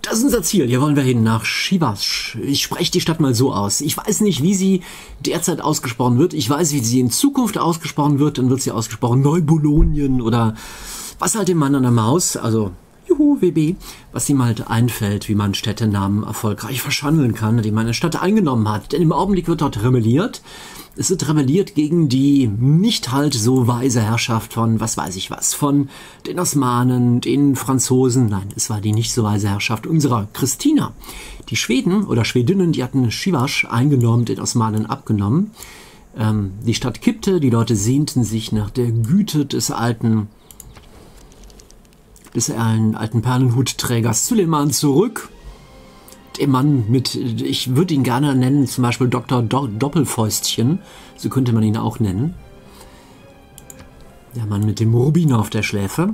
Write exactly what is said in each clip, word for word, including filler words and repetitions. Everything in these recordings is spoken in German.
Das ist unser Ziel. Hier wollen wir hin, nach Shivash. Ich spreche die Stadt mal so aus. Ich weiß nicht, wie sie derzeit ausgesprochen wird. Ich weiß, wie sie in Zukunft ausgesprochen wird. Dann wird sie ausgesprochen Neubulonien oder was halt dem Mann an der Maus, also Juhu, W B, was ihm halt einfällt, wie man Städtenamen erfolgreich verschandeln kann, die man eine Stadt eingenommen hat. Denn im Augenblick wird dort rebelliert. Es wird rebelliert gegen die nicht halt so weise Herrschaft von, was weiß ich was, von den Osmanen, den Franzosen. Nein, es war die nicht so weise Herrschaft unserer Christina. Die Schweden oder Schwedinnen, die hatten Shivash eingenommen, den Osmanen abgenommen. Ähm, die Stadt kippte, die Leute sehnten sich nach der Güte des alten, des alten Perlenhutträgers Süleyman zurück. Der Mann mit, ich würde ihn gerne nennen, zum Beispiel Doktor Do Doppelfäustchen, so könnte man ihn auch nennen. Der Mann mit dem Rubin auf der Schläfe.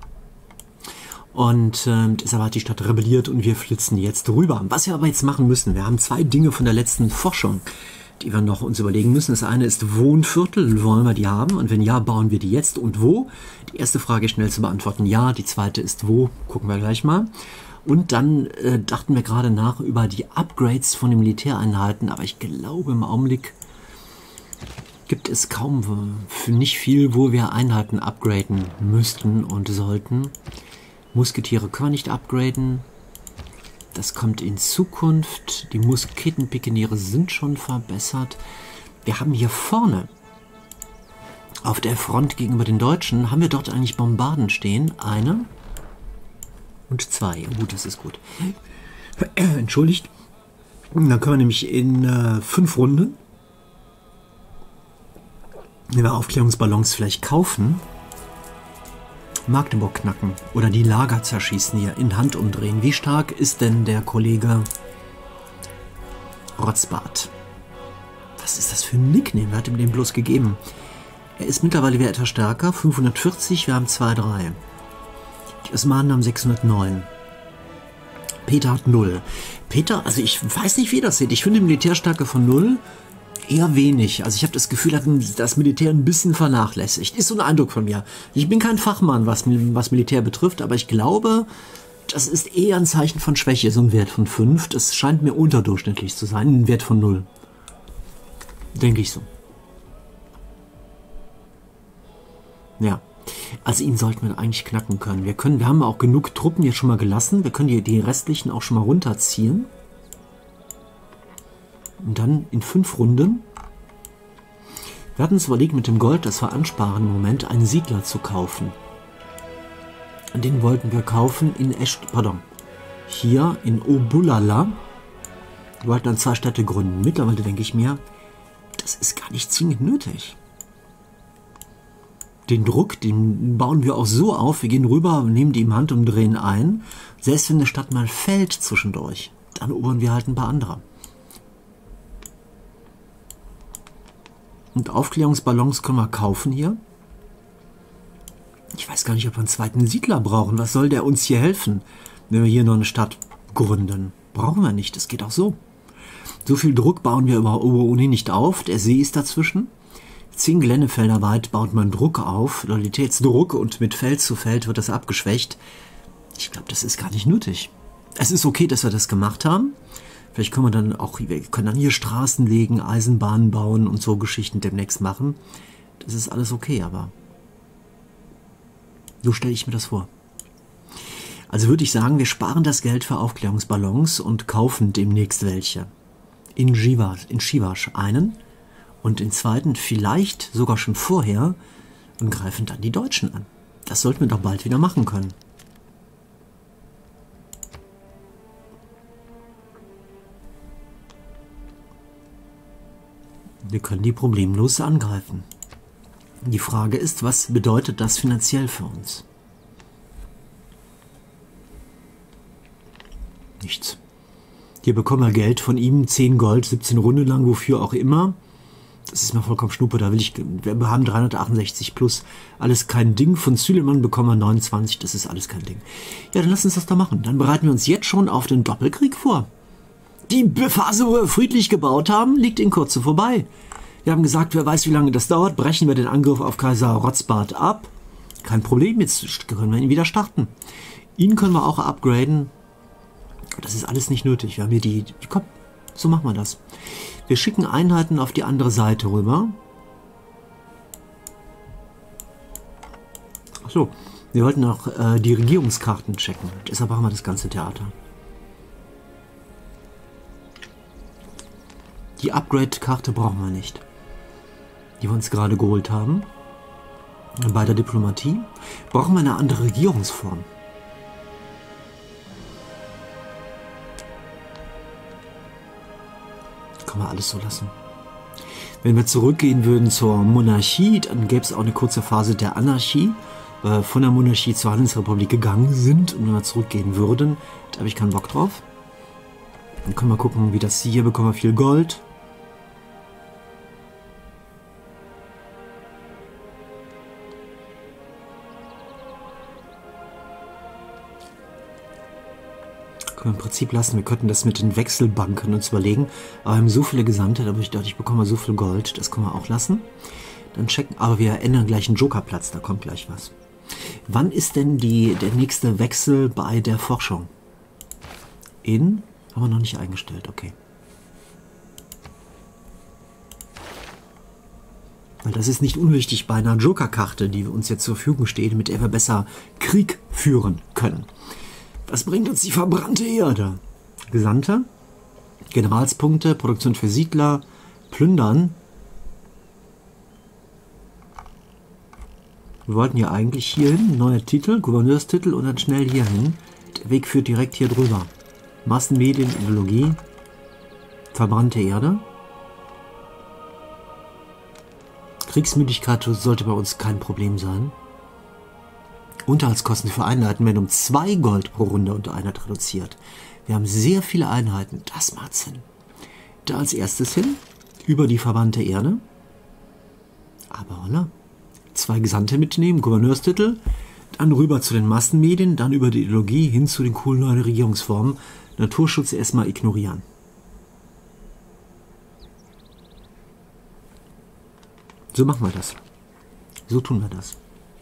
Und äh, deshalb hat die Stadt rebelliert und wir flitzen jetzt rüber. Was wir aber jetzt machen müssen, wir haben zwei Dinge von der letzten Forschung, die wir noch uns überlegen müssen. Das eine ist Wohnviertel, wollen wir die haben? Und wenn ja, bauen wir die jetzt und wo? Die erste Frage ist schnell zu beantworten, ja. Die zweite ist wo, gucken wir gleich mal. Und dann äh, dachten wir gerade nach über die Upgrades von den Militäreinheiten, aber ich glaube im Augenblick gibt es kaum für nicht viel, wo wir Einheiten upgraden müssten und sollten. Musketiere können wir nicht upgraden. Das kommt in Zukunft. Die Musketenpikeniere sind schon verbessert. Wir haben hier vorne auf der Front gegenüber den Deutschen, haben wir dort eigentlich Bombarden stehen. Eine und zwei. Gut, das ist gut. Entschuldigt. Dann können wir nämlich in äh, fünf Runden, wenn wir Aufklärungsballons vielleicht kaufen, Magdeburg knacken oder die Lager zerschießen hier, in Hand umdrehen. Wie stark ist denn der Kollege Rotzbart? Was ist das für ein Nickname? Wer hat ihm den bloß gegeben? Er ist mittlerweile wieder etwas stärker, fünfhundertvierzig, wir haben zwei Komma drei. Die Osmanen haben sechshundertneun. Peter hat null. Peter, also ich weiß nicht, wie das sieht. Ich finde die Militärstärke von null eher wenig. Also ich habe das Gefühl, hat das Militär ein bisschen vernachlässigt. Ist so ein Eindruck von mir. Ich bin kein Fachmann, was, was Militär betrifft, aber ich glaube, das ist eher ein Zeichen von Schwäche, so ein Wert von fünf. Das scheint mir unterdurchschnittlich zu sein, ein Wert von null. Denke ich so. Ja. Also ihn sollten wir eigentlich knacken können. Wir können, wir haben auch genug Truppen jetzt schon mal gelassen. Wir können die, die restlichen auch schon mal runterziehen. Und dann in fünf Runden. Wir hatten uns überlegt, mit dem Gold, das wir ansparen im Moment, einen Siedler zu kaufen. Und den wollten wir kaufen in Esch, pardon, hier in Obulala. Wir wollten dann zwei Städte gründen. Mittlerweile denke ich mir, das ist gar nicht zwingend nötig. Den Druck, den bauen wir auch so auf, wir gehen rüber, nehmen die im Handumdrehen ein. Selbst wenn eine Stadt mal fällt zwischendurch, dann erobern wir halt ein paar andere. Und Aufklärungsballons können wir kaufen hier. Ich weiß gar nicht, ob wir einen zweiten Siedler brauchen. Was soll der uns hier helfen, wenn wir hier noch eine Stadt gründen? Brauchen wir nicht, das geht auch so. So viel Druck bauen wir über ohnehin nicht auf, der See ist dazwischen. Zehn Geländefelder weit baut man Druck auf, Loyalitätsdruck, und mit Feld zu Feld wird das abgeschwächt. Ich glaube, das ist gar nicht nötig. Es ist okay, dass wir das gemacht haben. Vielleicht können wir dann auch, wir können dann hier Straßen legen, Eisenbahnen bauen und so Geschichten demnächst machen. Das ist alles okay, aber so stelle ich mir das vor. Also würde ich sagen, wir sparen das Geld für Aufklärungsballons und kaufen demnächst welche. In Shivash, in Shivash einen. Und den zweiten vielleicht sogar schon vorher und greifen dann die Deutschen an. Das sollten wir doch bald wieder machen können. Wir können die problemlos angreifen. Die Frage ist, was bedeutet das finanziell für uns? Nichts. Hier bekommen wir Geld von ihm, zehn Gold, siebzehn Runden lang, wofür auch immer. Das ist mir vollkommen schnuppe, da will ich, wir haben dreihundertachtundsechzig plus, alles kein Ding. Von Süleyman bekommen wir neunundzwanzig, das ist alles kein Ding. Ja, dann lass uns das da machen. Dann bereiten wir uns jetzt schon auf den Doppelkrieg vor. Die Phase, wo wir friedlich gebaut haben, liegt in Kürze vorbei. Wir haben gesagt, wer weiß, wie lange das dauert, brechen wir den Angriff auf Kaiser Rotzbart ab. Kein Problem, jetzt können wir ihn wieder starten. Ihn können wir auch upgraden. Das ist alles nicht nötig. Wir haben hier die... Komm, so machen wir das. Wir schicken Einheiten auf die andere Seite rüber. Achso, wir wollten auch äh, die Regierungskarten checken. Deshalb machen wir das ganze Theater. Die Upgrade-Karte brauchen wir nicht. Die wir uns gerade geholt haben. Bei der Diplomatie. Brauchen wir eine andere Regierungsform. Kann man alles so lassen. Wenn wir zurückgehen würden zur Monarchie, dann gäbe es auch eine kurze Phase der Anarchie, weil wir von der Monarchie zur Handelsrepublik gegangen sind. Und wenn wir zurückgehen würden, da habe ich keinen Bock drauf. Dann können wir gucken, wie das hier bekommen wir viel Gold. Können wir im Prinzip lassen. Wir könnten das mit den Wechselbanken uns überlegen. Aber wir haben so viele Gesandte, da habe ich gedacht, ich bekomme so viel Gold. Das können wir auch lassen. Dann checken. Aber wir ändern gleich einen Jokerplatz. Da kommt gleich was. Wann ist denn die, der nächste Wechsel bei der Forschung? In? Haben wir noch nicht eingestellt. Okay. Weil das ist nicht unwichtig bei einer Jokerkarte, die uns jetzt zur Verfügung steht, mit der wir besser Krieg führen können. Was bringt uns die verbrannte Erde? Gesandte, Generalspunkte, Produktion für Siedler, Plündern. Wir wollten ja eigentlich hier hin, neuer Titel, Gouverneurstitel und dann schnell hier hin. Der Weg führt direkt hier drüber. Massenmedien, Ideologie, verbrannte Erde. Kriegsmüdigkeit sollte bei uns kein Problem sein. Unterhaltskosten für Einheiten werden um zwei Gold pro Runde und Einheit reduziert. Wir haben sehr viele Einheiten, das macht Sinn. Da als erstes hin, über die verbrannte Erde. Aber oder? Zwei Gesandte mitnehmen, Gouverneurstitel, dann rüber zu den Massenmedien, dann über die Ideologie hin zu den coolen neuen Regierungsformen. Naturschutz erstmal ignorieren. So machen wir das. So tun wir das.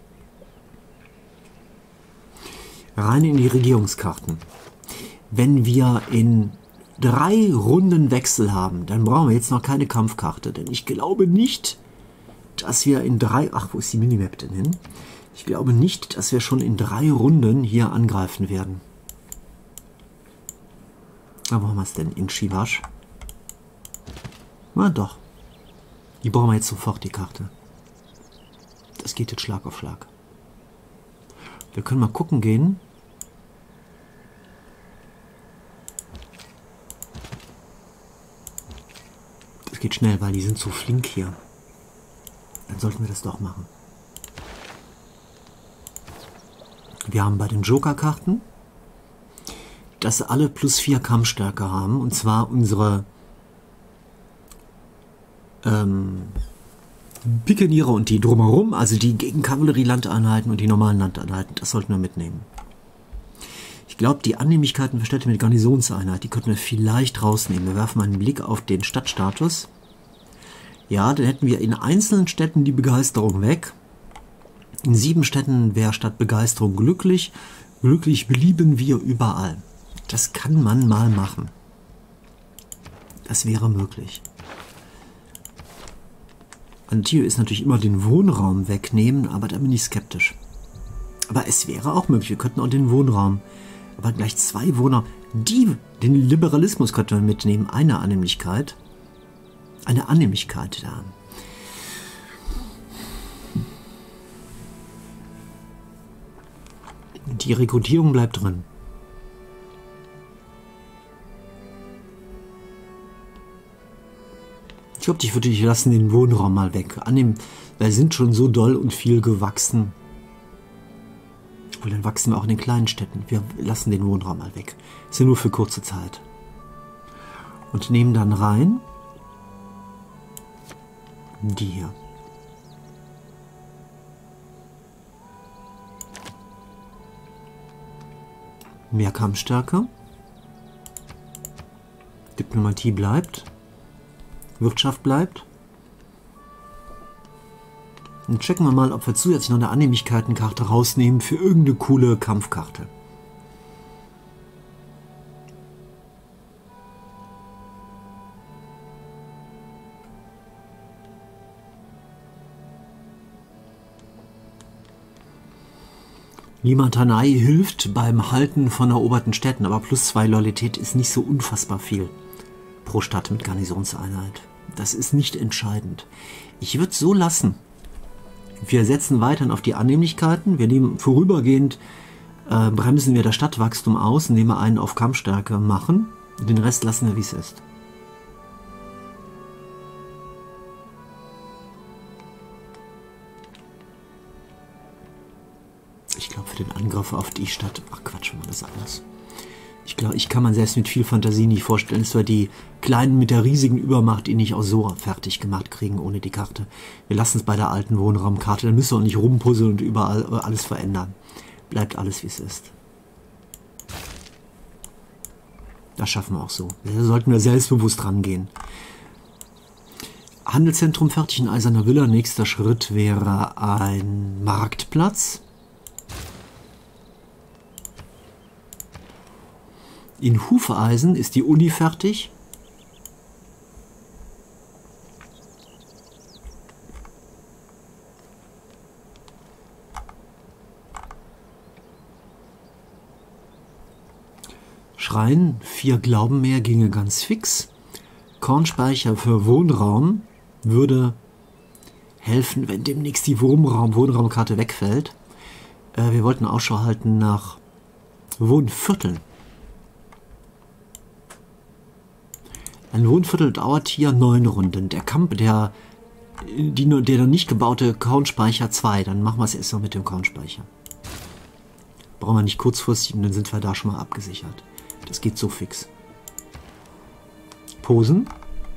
Rein in die Regierungskarten. Wenn wir in drei Runden Wechsel haben, dann brauchen wir jetzt noch keine Kampfkarte, denn ich glaube nicht, dass wir in drei... Ach, wo ist die Minimap denn hin? Ich glaube nicht, dass wir schon in drei Runden hier angreifen werden. Na, wo haben wir es denn? In Shivash? Na doch. Die brauchen wir jetzt sofort, die Karte. Das geht jetzt Schlag auf Schlag. Wir können mal gucken gehen. Das geht schnell, weil die sind so flink hier. Dann sollten wir das doch machen. Wir haben bei den Joker-Karten, dass alle plus vier Kampfstärke haben. Und zwar unsere ähm, Pikeniere und die drumherum, also die gegen Kavallerie-Landeinheiten und die normalen Landeinheiten. Das sollten wir mitnehmen. Ich glaube, die Annehmlichkeiten für Städte mit Garnisonseinheit, die könnten wir vielleicht rausnehmen. Wir werfen einen Blick auf den Stadtstatus. Ja, dann hätten wir in einzelnen Städten die Begeisterung weg. In sieben Städten wäre statt Begeisterung glücklich. Glücklich blieben wir überall. Das kann man mal machen. Das wäre möglich. Ein Ziel ist natürlich immer den Wohnraum wegnehmen, aber da bin ich skeptisch. Aber es wäre auch möglich, wir könnten auch den Wohnraum, aber gleich zwei Wohner, die, den Liberalismus könnten wir mitnehmen, eine Annehmlichkeit, eine Annehmlichkeit da. Die Rekrutierung bleibt drin. Ich glaube, ich würde, ich lassen den Wohnraum mal weg. Annehmen, wir sind schon so doll und viel gewachsen. Und dann wachsen wir auch in den kleinen Städten. Wir lassen den Wohnraum mal weg. Ist ja nur für kurze Zeit. Und nehmen dann rein die hier. Mehr Kampfstärke. Diplomatie bleibt. Wirtschaft bleibt. Dann checken wir mal, ob wir zusätzlich noch eine Annehmlichkeitenkarte rausnehmen für irgendeine coole Kampfkarte. Limatanei hilft beim Halten von eroberten Städten, aber plus zwei Loyalität ist nicht so unfassbar viel pro Stadt mit Garnisonseinheit. Das ist nicht entscheidend. Ich würde es so lassen. Wir setzen weiterhin auf die Annehmlichkeiten. Wir nehmen vorübergehend, äh, bremsen wir das Stadtwachstum aus, indem wir einen auf Kampfstärke machen. Den Rest lassen wir, wie es ist. Ich glaube, für den Angriff auf die Stadt... Ach Quatsch, wir machen das anders. Ich glaube, ich kann man selbst mit viel Fantasie nicht vorstellen, dass wir die Kleinen mit der riesigen Übermacht, die nicht auch so fertig gemacht kriegen ohne die Karte. Wir lassen es bei der alten Wohnraumkarte, dann müssen wir auch nicht rumpuzzeln und überall alles verändern. Bleibt alles, wie es ist. Das schaffen wir auch so. Da sollten wir selbstbewusst rangehen. Handelszentrum fertig in Eiserner Villa. Nächster Schritt wäre ein Marktplatz. In Hufeisen ist die Uni fertig. Schrein, vier Glauben mehr ginge ganz fix. Kornspeicher für Wohnraum würde helfen, wenn demnächst die Wohnraum, Wohnraumkarte wegfällt. Äh, wir wollten Ausschau halten nach Wohnvierteln. Ein Wohnviertel dauert hier neun Runden. Der Kampf, der, die, der noch nicht gebaute Kornspeicher zwei, dann machen wir es erst noch mit dem Kornspeicher. Brauchen wir nicht kurzfristig und dann sind wir da schon mal abgesichert. Das geht so fix. Posen.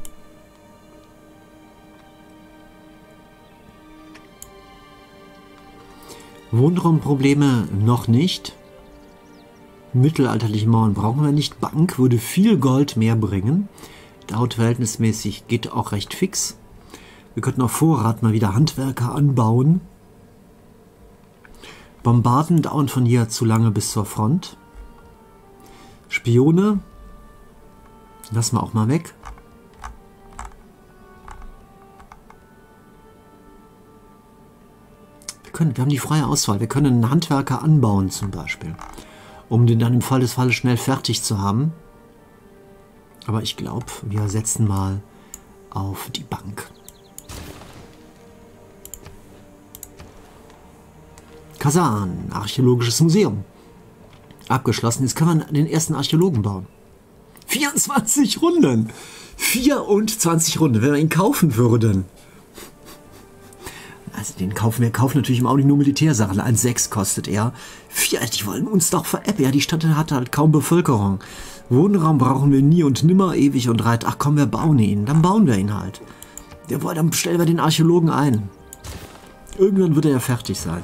Wohnraumprobleme noch nicht. Mittelalterliche Mauern brauchen wir nicht. Bank würde viel Gold mehr bringen. Dauert verhältnismäßig, geht auch recht fix. Wir könnten auf Vorrat mal wieder Handwerker anbauen. Bombarden dauern von hier zu lange bis zur Front. Spione lassen wir auch mal weg. Wir, können, wir haben die freie Auswahl. Wir können einen Handwerker anbauen zum Beispiel, um den dann im Fall des Falles schnell fertig zu haben. Aber ich glaube, wir setzen mal auf die Bank. Kasan, Archäologisches Museum. Abgeschlossen. Jetzt kann man den ersten Archäologen bauen. vierundzwanzig Runden! vierundzwanzig Runden, wenn wir ihn kaufen würden. Also den kaufen wir kaufen natürlich im Augenblick nur Militärsachen. eins Komma sechs kostet er. Vier, die wollen uns doch veräppeln. Ja, die Stadt hat halt kaum Bevölkerung. Wohnraum brauchen wir nie und nimmer, ewig und reit. Ach komm, wir bauen ihn. Dann bauen wir ihn halt. Ja, dann stellen wir den Archäologen ein. Irgendwann wird er ja fertig sein.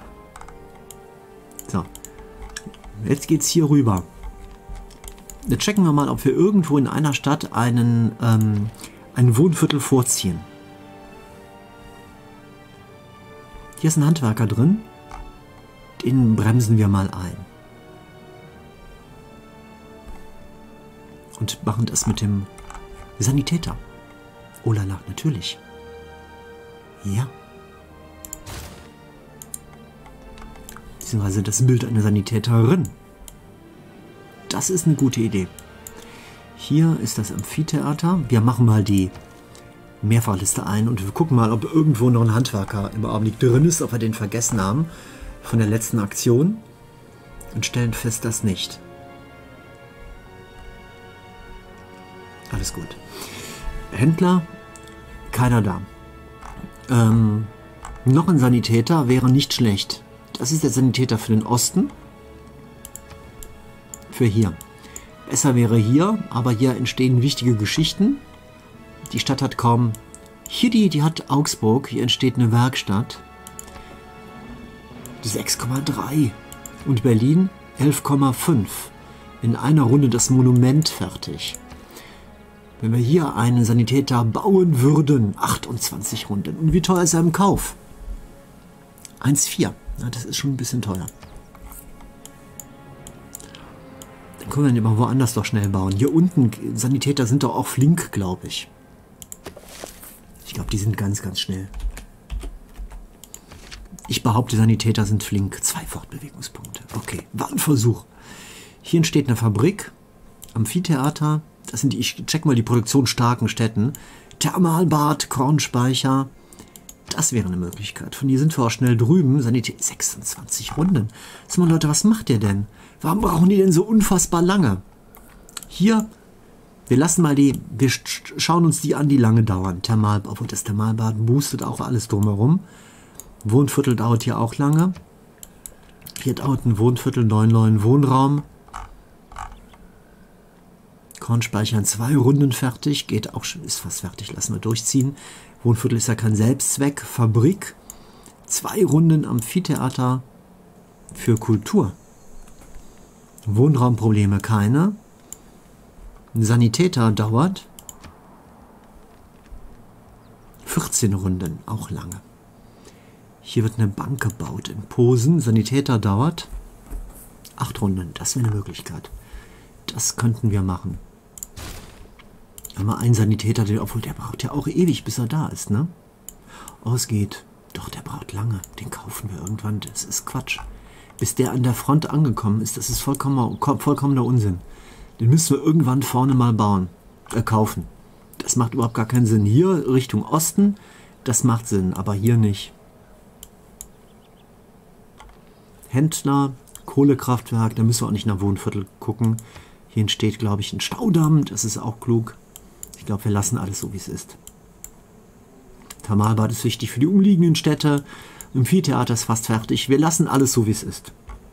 So. Jetzt geht's hier rüber. Jetzt checken wir mal, ob wir irgendwo in einer Stadt einen, ähm, ein Wohnviertel vorziehen. Hier ist ein Handwerker drin. Den bremsen wir mal ein. Und machen das mit dem Sanitäter. Oh lala, natürlich. Ja. Beziehungsweise das Bild einer Sanitäterin. Das ist eine gute Idee. Hier ist das Amphitheater. Wir machen mal die Mehrfachliste ein und wir gucken mal, ob irgendwo noch ein Handwerker im Augenblick drin ist, ob wir den vergessen haben von der letzten Aktion und stellen fest, dass nicht. Alles gut. Händler, keiner da. Ähm, noch ein Sanitäter wäre nicht schlecht. Das ist der Sanitäter für den Osten. Für hier. Besser wäre hier, aber hier entstehen wichtige Geschichten. Die Stadt hat kaum... Hier die, die hat Augsburg. Hier entsteht eine Werkstatt. sechs Komma drei. Und Berlin elf Komma fünf. In einer Runde das Monument fertig. Wenn wir hier einen Sanitäter bauen würden, achtundzwanzig Runden. Und wie teuer ist er im Kauf? eins Komma vier. Ja, das ist schon ein bisschen teuer. Dann können wir den aber woanders doch schnell bauen. Hier unten, Sanitäter sind doch auch flink, glaube ich. Ich glaube, die sind ganz, ganz schnell. Ich behaupte, Sanitäter sind flink. Zwei Fortbewegungspunkte. Okay, war ein Versuch. Hier entsteht eine Fabrik. Amphitheater. Das sind die, ich check mal die produktionsstarken Städten. Thermalbad, Kornspeicher. Das wäre eine Möglichkeit. Von hier sind wir auch schnell drüben. Sanität, sechsundzwanzig Runden. Sag mal, Leute, was macht ihr denn? Warum brauchen die denn so unfassbar lange? Hier, wir lassen mal die, wir schauen uns die an, die lange dauern. Thermalbad, obwohl das Thermalbad boostet auch alles drumherum. Wohnviertel dauert hier auch lange. Hier dauert ein Wohnviertel, neun neun Wohnraum. Kornspeicher in zwei Runden fertig. Geht auch schon, ist fast fertig, lassen wir durchziehen. Wohnviertel ist ja kein Selbstzweck. Fabrik. Zwei Runden Amphitheater für Kultur. Wohnraumprobleme keine. Ein Sanitäter dauert vierzehn Runden, auch lange. Hier wird eine Bank gebaut in Posen. Sanitäter dauert acht Runden. Das wäre eine Möglichkeit. Das könnten wir machen. Einmal ein Sanitäter, der, obwohl der braucht ja auch ewig, bis er da ist, ne? Oh, es geht. Doch, der braucht lange. Den kaufen wir irgendwann. Das ist Quatsch. Bis der an der Front angekommen ist, das ist vollkommen, vollkommener Unsinn. Den müssen wir irgendwann vorne mal bauen. Äh, kaufen. Das macht überhaupt gar keinen Sinn. Hier Richtung Osten, das macht Sinn, aber hier nicht. Händler, Kohlekraftwerk, da müssen wir auch nicht nach Wohnviertel gucken. Hier entsteht, glaube ich, ein Staudamm, das ist auch klug. Ich glaube, wir lassen alles so, wie es ist. Thermalbad ist wichtig für die umliegenden Städte. Amphitheater ist fast fertig. Wir lassen alles so, wie es ist.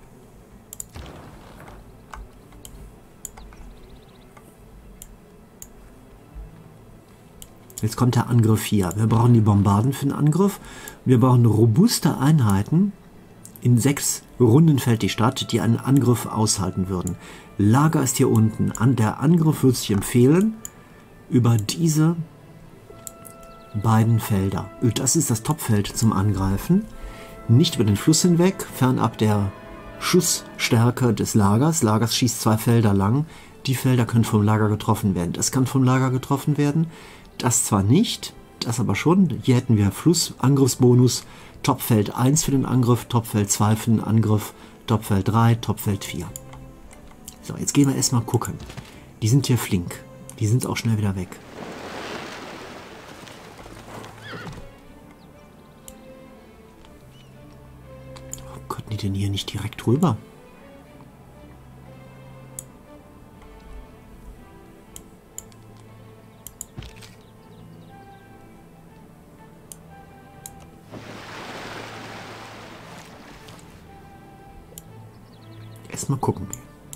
Jetzt kommt der Angriff hier. Wir brauchen die Bombarden für den Angriff. Wir brauchen robuste Einheiten. In sechs Runden fällt die Stadt, die einen Angriff aushalten würden. Lager ist hier unten. An der Angriff würde sich empfehlen, über diese beiden Felder. Das ist das Topfeld zum Angreifen. Nicht über den Fluss hinweg, fernab der Schussstärke des Lagers. Lagers schießt zwei Felder lang. Die Felder können vom Lager getroffen werden. Das kann vom Lager getroffen werden. Das zwar nicht, das aber schon. Hier hätten wir Flussangriffsbonus. Topfeld eins für den Angriff, Topfeld zwei für den Angriff, Topfeld drei, Topfeld vier. So, jetzt gehen wir erstmal gucken. Die sind hier flink. Die sind auch schnell wieder weg. Warum konnten die denn hier nicht direkt rüber? Erstmal gucken.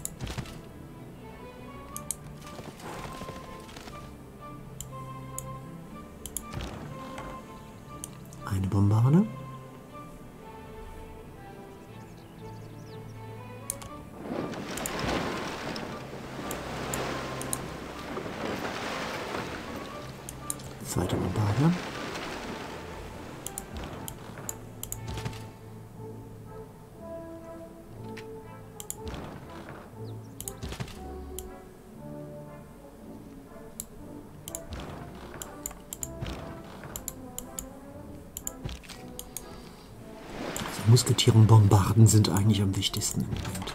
Eine Bombarde. Zweite Bombarde. Musketiere und Bombarden sind eigentlich am wichtigsten im Moment.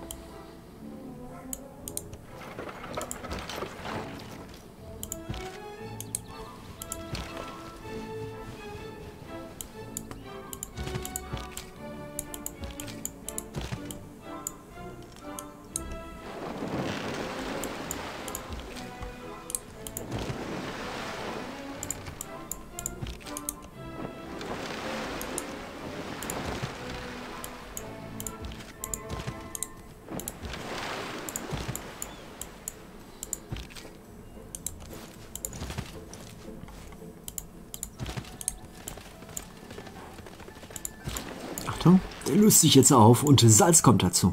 Der löst sich jetzt auf und Salz kommt dazu.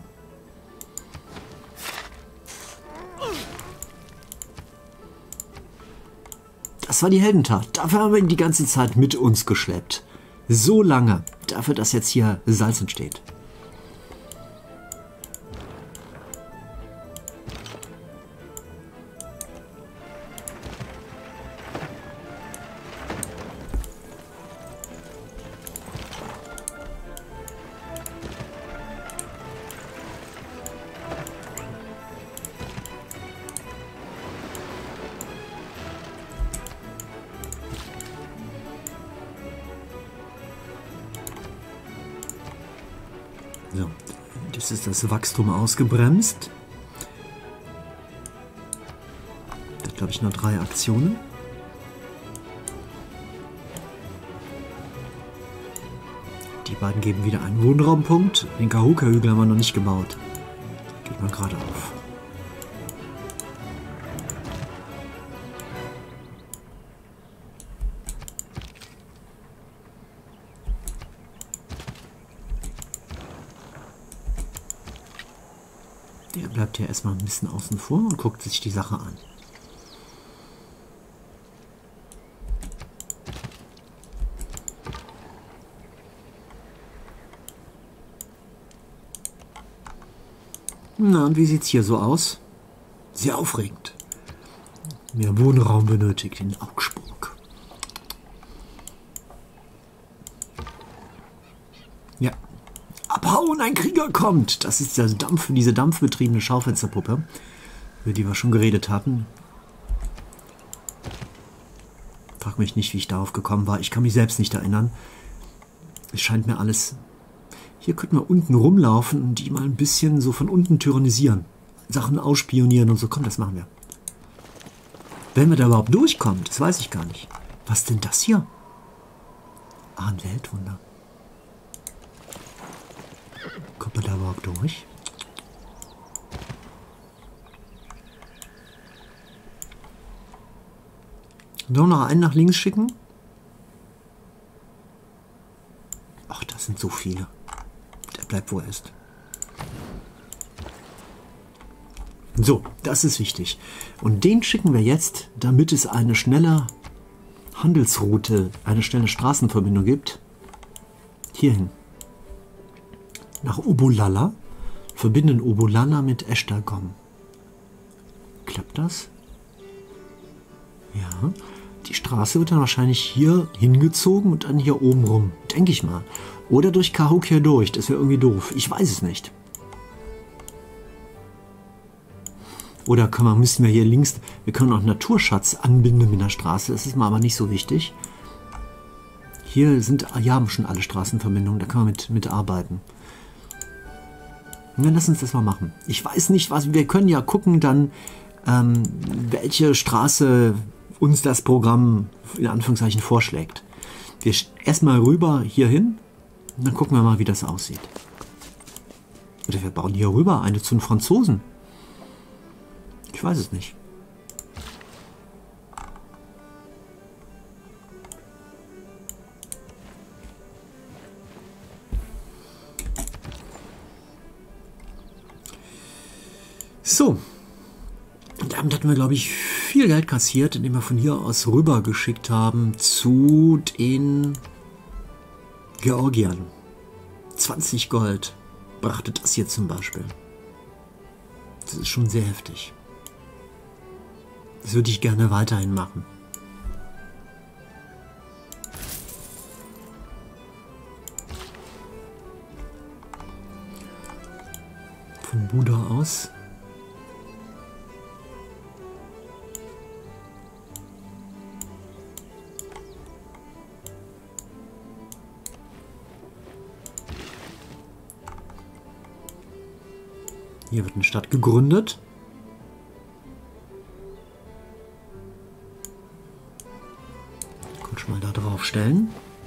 Das war die Heldentat. Dafür haben wir ihn die ganze Zeit mit uns geschleppt. So lange. Dafür, dass jetzt hier Salz entsteht. So, das ist das Wachstum ausgebremst. Das hat, glaube ich, nur drei Aktionen. Die beiden geben wieder einen Wohnraumpunkt. Den Kahuka-Hügel haben wir noch nicht gebaut. Geht mal gerade auf. Der bleibt hier erstmal ein bisschen außen vor und guckt sich die Sache an. Na, und wie sieht es hier so aus? Sehr aufregend. Mehr Wohnraum benötigt in Augsburg. Ja. Abhauen, ein Krieger kommt! Das ist der Dampf, diese dampfbetriebene Schaufensterpuppe, über die wir schon geredet hatten. Frag mich nicht, wie ich darauf gekommen war. Ich kann mich selbst nicht erinnern. Es scheint mir alles... Hier könnten wir unten rumlaufen und die mal ein bisschen so von unten tyrannisieren. Sachen ausspionieren und so. Komm, das machen wir. Wenn wir da überhaupt durchkommen, das weiß ich gar nicht. Was denn das hier? Ah, ein Weltwunder. Kommt man da überhaupt durch? Sollen wir noch einen nach links schicken? Ach, das sind so viele. Der bleibt, wo er ist. So, das ist wichtig. Und den schicken wir jetzt, damit es eine schnelle Handelsroute, eine schnelle Straßenverbindung gibt. Hierhin. Nach Obolala. Verbinden Obolala mit Esztergom. Klappt das? Ja. Die Straße wird dann wahrscheinlich hier hingezogen und dann hier oben rum. Denke ich mal. Oder durch Cahokia durch. Das wäre irgendwie doof. Ich weiß es nicht. Oder können wir, müssen wir hier links... Wir können auch Naturschatz anbinden mit der Straße. Das ist mal aber nicht so wichtig. Hier sind... Hier haben schon alle Straßenverbindungen. Da können wir mit, mit arbeiten. Dann lass uns das mal machen. Ich weiß nicht, was... Wir können ja gucken dann, ähm, welche Straße uns das Programm in Anführungszeichen vorschlägt. Wir erstmal rüber hier hin. Und dann gucken wir mal, wie das aussieht. Oder wir bauen hier rüber eine zu den Franzosen. Ich weiß es nicht. So. Damit hatten wir, glaube ich, viel Geld kassiert, indem wir von hier aus rüber geschickt haben zu den Georgiern. zwanzig Gold brachte das hier zum Beispiel. Das ist schon sehr heftig. Das würde ich gerne weiterhin machen. Von Buda aus. Hier wird eine Stadt gegründet. Kurz mal da drauf stellen.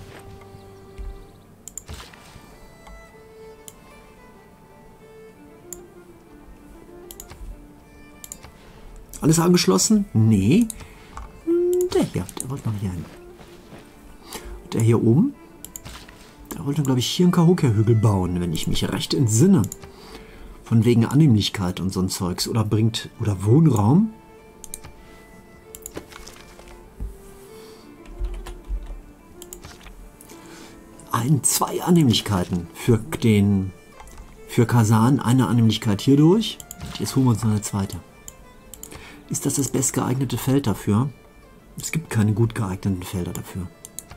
Alles angeschlossen? Nee. Der hier, der wollte noch hier hin. Und der hier oben, der wollte, glaube ich, hier einen Cahokia-Hügel bauen, wenn ich mich recht entsinne. Von wegen Annehmlichkeit und so ein Zeugs. Oder bringt, oder Wohnraum. Ein, zwei Annehmlichkeiten für den, für Kasan. Eine Annehmlichkeit hierdurch. Jetzt holen wir uns noch eine zweite. Ist das das bestgeeignete Feld dafür? Es gibt keine gut geeigneten Felder dafür.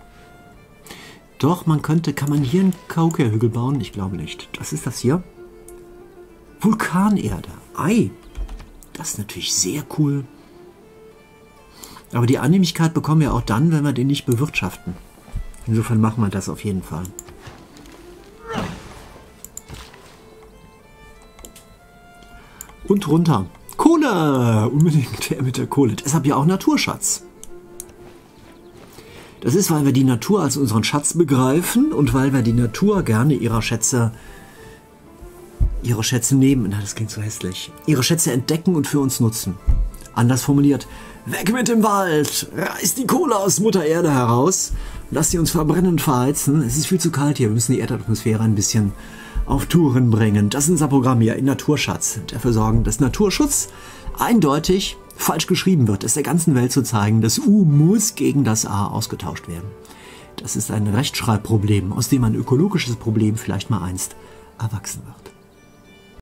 Doch, man könnte, kann man hier einen Cahokia-Hügel bauen? Ich glaube nicht. Das ist das hier. Vulkanerde. Ei. Das ist natürlich sehr cool. Aber die Annehmlichkeit bekommen wir auch dann, wenn wir den nicht bewirtschaften. Insofern machen wir das auf jeden Fall. und runter. Kohle! Unbedingt der mit der Kohle. Deshalb ja auch Naturschatz. Das ist, weil wir die Natur als unseren Schatz begreifen und weil wir die Natur gerne ihrer Schätze, ihre Schätze nehmen. Na, das klingt so hässlich. Ihre Schätze entdecken und für uns nutzen. Anders formuliert, weg mit dem Wald, reiß die Kohle aus Mutter Erde heraus, lass sie uns verbrennen und verheizen. Es ist viel zu kalt hier, wir müssen die Erdatmosphäre ein bisschen auf Touren bringen. Das ist unser Programm hier in Naturschatz. Dafür sorgen, dass Naturschutz eindeutig falsch geschrieben wird, es der ganzen Welt zu zeigen, das U muss gegen das A ausgetauscht werden. Das ist ein Rechtschreibproblem, aus dem ein ökologisches Problem vielleicht mal einst erwachsen wird.